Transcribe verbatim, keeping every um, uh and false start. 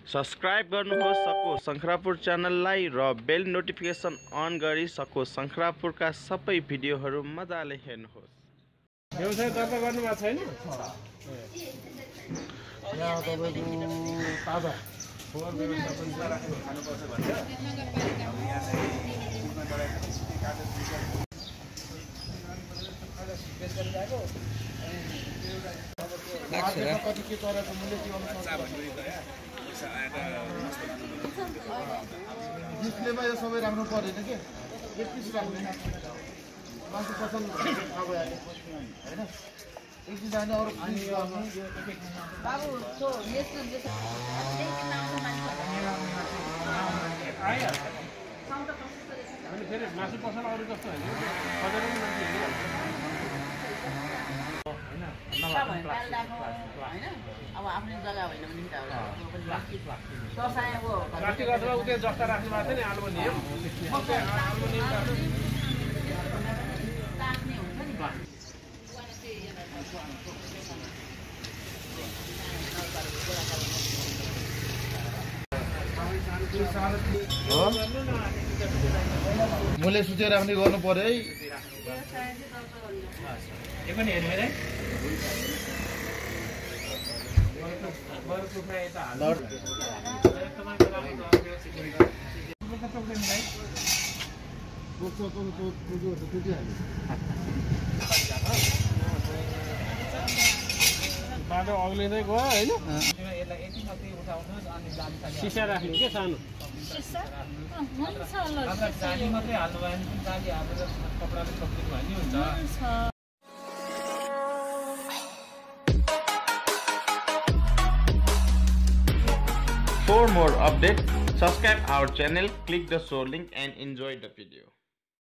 Subscribe गर्नुहोस् सको शंखरापुर च्यानललाई र बेल नोटिफिकेसन अन गरी सको शंखरापुरका सबै भिडियोहरू मजाले हेर्नुहोस्। व्यवसाय दर्ता गर्नु भएको छैन? यहाँ तपाईको ताजा फोहोर व्यवस्थापन खानुपर्छ भन्छ। अब यहाँ चाहिँ पूर्ण गरेको कागज बेस गरिरहेको अनि कति के गरेको मूल्य के अनुसार डिस्प्लेमा यो सबै राख्नु पर्दैन के एक पिस राख्नु मान्छे पसल थाहा भइहाल्यो हैन। एक दिन जाने अरू अनि बाबु सो नेसनल जे आइहाल्छ साउन्ड प्रोसेस गरेछ अनि फेरि मासु पसल अरू जस्तो हैन बजारमा मान्छे हिँडिहाल्छ हैन हैन। अब आफ्नो जग्गा होइन भने त प्लास्टिक प्लास्टिक ससाय हो प्लास्टिक अथवा उतै जस्ता राख्नु भएको छ नि एल्युमिनियम एल्युमिनियम राख्ने हुन्छ नि मूल्य सूची राख्ने गर्नु पर्यो है। यो पनि हेर्नु है बाटो अग्लिँदै गयो होइन। सिसा राख्ने के सानो जाली मात्रै हाल्नु भयो भने जाली हालेर कपडाले छोपिदिनु भयो नि हुन्छ। For more updates, subscribe our channel, click the show link and enjoy the video.